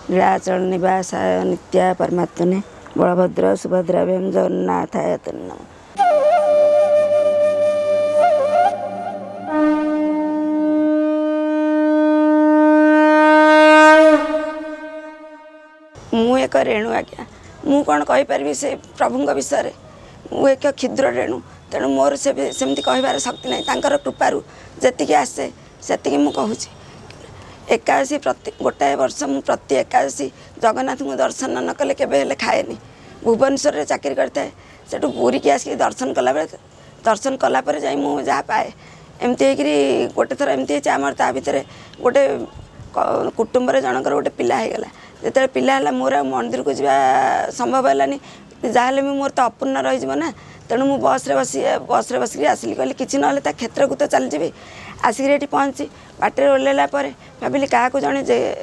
लीलाचल निवासाय नित्या परमात्मने बलभद्र सुभद्रा भीम जगन्नाथाय नमः। मु एक रेणु आज्ञा मु कौन कहीपरि से प्रभु विषय मु एक क्षुद्र रेणु तेणु मोर सेमती कहबार शक्ति नहीं तांकर कृपारू जी आसे से मु कहूँ एकादशी प्रति गोटाए वर्ष मु प्रति एकादशी जगन्नाथ को दर्शन न कले केबे खाएनी भुवनेश्वर में चाकरी करता से पूरी की आसिक दर्शन कला दर्शन कलापर जा जहाँ पाए एमती गोटे थर एमती आमर ता भितर गोटे कुटुंब जनकर गोटे पिला हो गला जो पिला है मोर मंदिर को जा संभव है जहाँ मोर तो अपूर्ण रही ना तेणु मु बस बसिक आसिली कहली कि ना क्षेत्र को तो चल जी आसिक ये पहुँची बाटर ओह्लैला भाविली क्या जड़े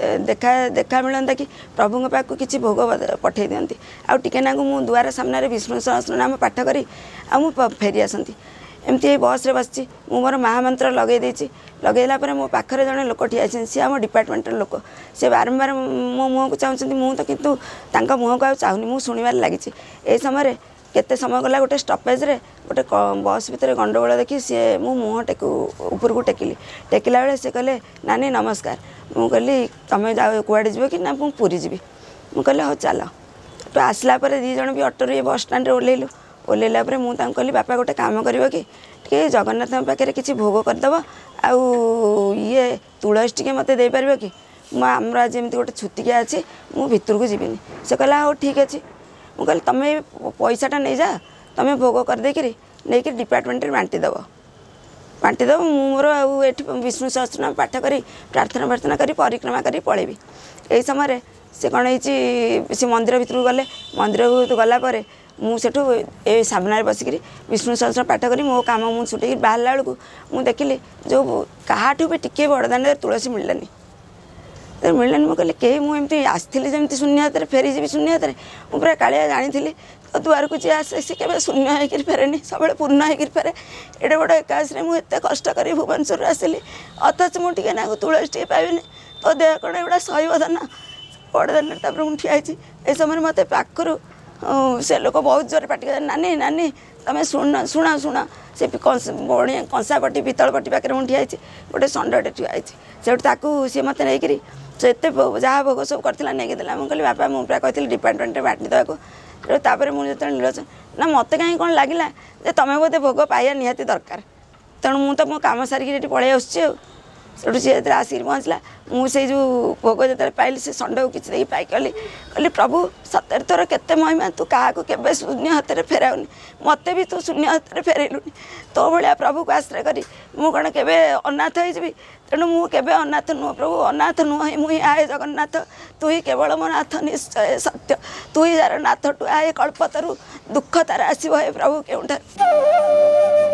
देखा मिलता कि प्रभु पाक किसी भोग पठे दिखती आना को मु दुआर सामने विष्णु सहस्रनाम पाठ करी फेरी आसती एमती बस बसी मोर महामंत्र लगेला मो पाखे जड़े लोक ठिया सी आम डिपार्टमेंटर लोक सी बारंबार मो मुँह को चाहते मुझे तो कितु मुँह को चाहूनी मुझे शुणवार लगी ये समय केते समय गला गोटे स्टपेज रे गोटे बस भितर गंडगोल देखी सी मो मुँह ऊपर को टेकिला बेले से कहले नानी नमस्कार मु कहली तुम जाओ कुआड़े जीव कि ना मु पूरी जीवी मु कहले हो चल तो आसला दी जन भी ऑटो ये बस स्टाण्ड ओह्लैलु ओह्लैला मुझे कहली बापा गोटे काम कर कि जगन्नाथ पाखे किसी भोग करदेव आउ ये तुलसी टे मत देपर कि आमर आज एमती गोटे छुतिकिया अच्छी मु भितर को जीविनी से कहला हो ठीक अच्छे मु कहली तुम पैसाटा नहीं जा तुम भोग कर देकरी नहीं डिपार्टमेंट में बांटीदेव मोर आठ विष्णु सहस्रनाम पाठ करी प्रार्थना करी परिक्रमा करी पलैबी यही समय से कौन हो मंदिर भितर गले मंदिर गलापर मुझू ए सामने बसिक विष्णु सहस्र पाठ करी मो काम मुझे छुटे बाहर बेलू मुझे देखिली जो क्या भी टिके बड़दान तुलसी मिललानी मिललानी मुझे कहली कहीं मुझे आसती जमी शून्य हाथ फेरी जी शून्य हाथ में पूरा कालिया जानी तो द्वार को जी आसे सी के शून्य होकर फेरेनि सब पूर्ण होकर फेरे एडे बड़ एकादशी मुझे कष्ट कर भुवनेश्वर आसली अथच मुझे ना तुलसी टे पाइबी तो देह कौन एगुड़ा सहन ना बड़दान मुझे ठियाई ये समय मत पाखर से लोक बहुत जोर पाटी नानी नानी तुम शुण शुण शुण से बड़ी कंसापटी पितलपटी पाखे मुझे ठियाई गोटे षंडटे ठियाई से सी मत नहीं से जहाँ भोग सब करता नहीं देला मुझे कहली बापा मुझे कहती डिपार्टमेंट में बांटी देवाक तापर मुझे जो नीलोचन ना मत कहीं कौन लगे तुम बोधे भोग पाइबा निहाती दरकार तेणु मुझे तो मो कम सारिकी पलि आसूँ सेठू सी जो आसिक पहुँचला मुझे जो भोग जो पाइली से षंड को किसी पाई कहली प्रभु सतर तोर केते महिमा तू क्या केवे शून्य हाथ में फेराऊनी मत भी तू शून्य हाथ में फेरलुनि तो भाया प्रभु को आश्रय करी मु कौन के अनाथ हो तेणु मुझे अनाथ नुह प्रभु अनाथ नुह मुझे आए जगन्नाथ तू ही केवल मो नाथ निश्चय सत्य तू ही यार नाथ टू आए कल्पतरु दुख तार आसो हे प्रभु क्यों